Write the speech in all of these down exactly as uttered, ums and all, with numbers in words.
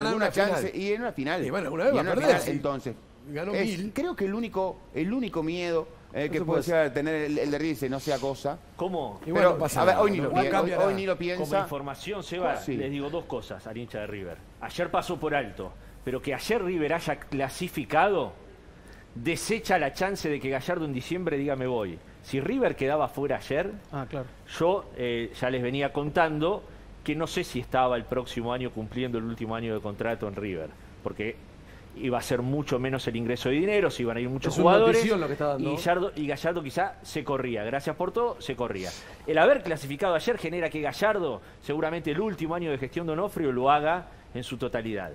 alguna chance. Y en una final. Y bueno, una vez y va en a una perder, final, sí. entonces. Ganó es, mil. Creo que el único, el único miedo eh, que Eso puede puede llegar a tener el, el de River no sea cosa. ¿Cómo? Igual Pero, no pasa a ver, nada, hoy ni, no- lo, no piensa, cambia hoy, nada. ni lo Como piensa. información, Seba, Sí. les digo dos cosas al hincha de River. Ayer pasó por alto, pero que ayer River haya clasificado desecha la chance de que Gallardo en diciembre diga me voy. Si River quedaba fuera ayer, Ah, claro. yo eh, ya les venía contando que no sé si estaba el próximo año cumpliendo el último año de contrato en River, porque iba a ser mucho menos el ingreso de dinero, se iban a ir muchos Es una jugadores notición lo que está dando. y Gallardo, y Gallardo quizá se corría. Gracias por todo, se corría. El haber clasificado ayer genera que Gallardo, seguramente el último año de gestión de Onofrio, lo haga en su totalidad.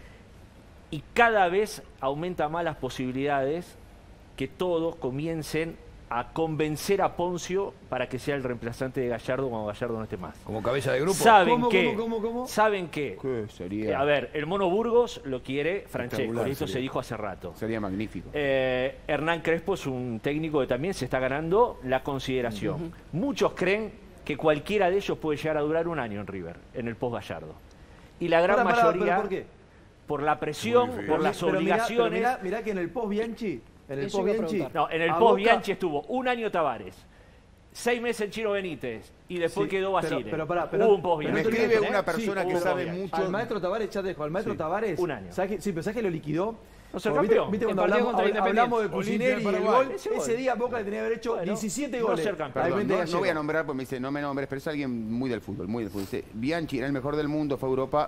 Y cada vez aumenta más las posibilidades que todos comiencen a convencer a Poncio para que sea el reemplazante de Gallardo cuando Gallardo no esté más. Como cabeza de grupo. ¿Saben ¿Cómo, qué? cómo, cómo, cómo? ¿Saben qué? ¿Qué sería? Eh, a ver, el Mono Burgos lo quiere Francesco, Espectacular esto sería. se dijo hace rato. Sería magnífico. Eh, Hernán Crespo es un técnico que también se está ganando la consideración. Uh-huh. Muchos creen que cualquiera de ellos puede llegar a durar un año en River, en el post Gallardo. Y la gran Pará, pará, mayoría, ¿pero por qué? por la presión, por las Pero mirá- obligaciones. Pero mirá, mirá que en el post Bianchi, en el Eso post iba a Bianchi, preguntar. No, en el a post Boca- Bianchi estuvo un año Tavares, seis meses Chino Benítez y después Sí, quedó pero- Basile. pero pará, pero- Hubo un post pero Me no te Bianchi. escribe olvides, una ¿eh? persona Sí, que hubo sabe Bianchi. mucho. Al maestro Tavares, ya te dejo, al maestro Sí, Tavares, un año. ¿sabes qué? Sí, pero ¿sabes que lo liquidó? No ser Porque viste- campeón. Viste El cuando partido hablamos, contra habl- hablamos de Independiente. Pusineri y el Paraguay. gol, Ese ese, gol. día Boca le tenía que haber hecho Bueno, diecisiete no goles. ser campeón. Ahí Perdón, vende no, no voy a Gallego. nombrar porque me dice, no me nombres, pero es alguien muy del fútbol, muy del fútbol. Dice, Bianchi era el mejor del mundo, fue a Europa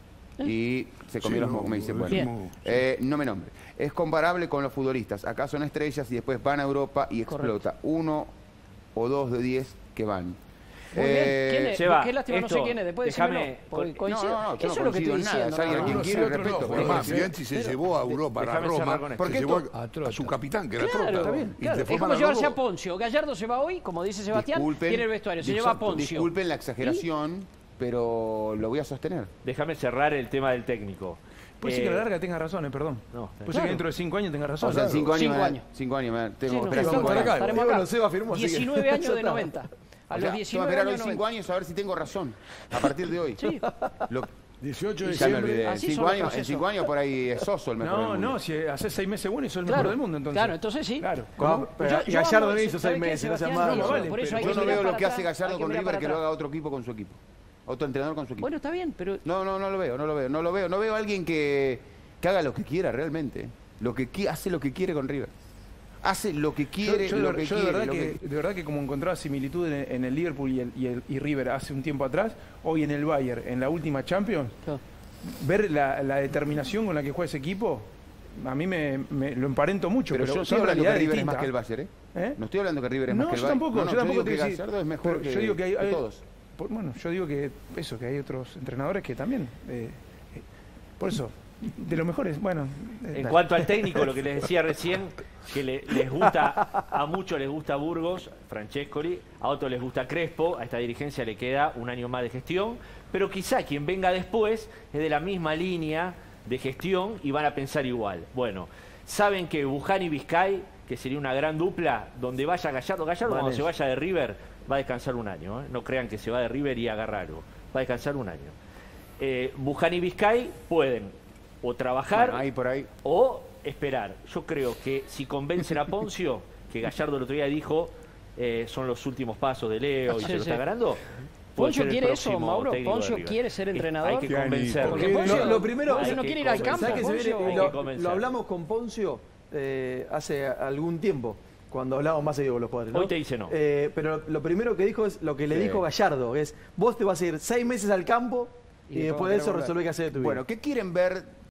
y se comió Sí, los no, mocos. Me dice, bueno, Bien. eh, no me nombre. Es comparable con los futbolistas. Acá son estrellas y después van a Europa y explota. Uno o dos de diez que van. Muy bien. ¿Quién es? Seba, Qué lástima, no sé esto, quién es. Después déjame decímelo, porque con- coincido. No, no, no, yo Eso no es lo que coincido estoy en nada. diciendo. Es alguien ¿no? a quien Uno quiero sí, y otro respeto. no. por Es eso. más, Bianchi se Pero- llevó a Europa, a Déjame Roma, cerrar con esto. Porque se llevó esto- a, A Trota. a su capitán, que era Claro, Trota. está bien, Y claro. se Es forman como a llevarse Roma. a Poncio. Gallardo se va hoy, como dice Sebastián, Disculpen, tiene el vestuario. Se dis- lleva a Poncio. Disculpen la exageración, pero lo voy a sostener. Déjame cerrar el tema del técnico. Puede ser Eh, que a la larga tenga razón, eh, perdón. No, Puede ser claro. que dentro de cinco años tenga razón. O sea, en cinco años. Cinco me da- años. Cinco años. me da- Sí, Tengo no, que esperar estamos cinco acá, años. estaremos Y bueno, acá. Seba firmó, así que- diecinueve años Ya de está. noventa. A O los sea, tengo que diecinueve esperar hoy años cinco noventa. años a ver si tengo razón. A partir de hoy. Sí. Lo- dieciocho de ya me diciembre. olvidé. En Así cinco, son los años, en procesos. cinco años por ahí es Soso el mejor del No, mundo. no, si hace seis meses bueno y sos el Claro, mejor del mundo, entonces. claro, entonces sí. Claro. Ah, ¿Cómo? pero Yo- y yo Gallardo amo no eso, hizo ¿sabe seis qué, meses, no seas Sebastián? malo. Dice, vale, por eso pero hay Yo que no mirar veo lo para que hace atrás, Gallardo hay que con mirar River para que lo atrás. haga otro equipo con su equipo. Otro entrenador con su equipo. Bueno, está bien, pero No, no, no lo veo, no lo veo, no lo veo. No veo a alguien que, que haga lo que quiera realmente. Lo que qui- hace lo que quiere con River. Hace lo que Yo, quiere, yo de, lo ver- que yo de quiere. verdad lo que, que- de verdad que como encontraba similitud en, en el Liverpool y, el, y, el- y River hace un tiempo atrás, hoy en el Bayern, en la última Champions, Claro. ver la, la determinación con la que juega ese equipo, a mí me, me lo emparento mucho. Pero, Pero, yo estoy son hablando que realidades River es más distintas. que el Bayern, ¿eh? ¿Eh? No estoy hablando que River es No, más que el yo Bayern. tampoco, No, no, yo tampoco digo te que digo, sí. Gallardo es mejor Pero que, yo digo que hay, que hay- todos. por- bueno, yo digo que eso, que hay otros entrenadores que también, eh, eh, por eso, de los mejores, bueno. eh, En dale. cuanto al técnico, lo que les decía recién, que le- les gusta, a muchos les gusta Burgos, Francescoli, a otros les gusta Crespo, a esta dirigencia le queda un año más de gestión, pero quizá quien venga después es de la misma línea de gestión y van a pensar igual. Bueno, saben que Buján y Vizcay, que sería una gran dupla, donde vaya Gallardo, Gallardo cuando se vaya de River va a descansar un año, ¿eh? No crean que se va de River y agarra algo, va a descansar un año. Eh, Buján y Vizcay pueden o trabajar Bueno, ahí por ahí. o esperar. Yo creo que si convencen a Poncio, que Gallardo el otro día dijo, eh, son los últimos pasos de Leo y Sí, se lo sí. está ganando. puede Poncio ser el quiere eso, próximo Mauro. técnico de Poncio River. quiere ser Es- entrenador. Hay que Porque convencerlo. Porque Poncio- Lo, lo primero, Hay Poncio no que quiere ir al campo. ¿sabes que se viene? Poncio- Hay que Lo, convencerlo. lo hablamos con Poncio eh, hace algún tiempo, cuando hablábamos más seguido con los jugadores, ¿no? Hoy te dice no. Eh, pero lo primero que dijo es lo que le Sí. dijo Gallardo, es vos te vas a ir seis meses al campo y, Y después de eso después resolvés qué hacer de tu vida. Bueno, ¿qué quieren ver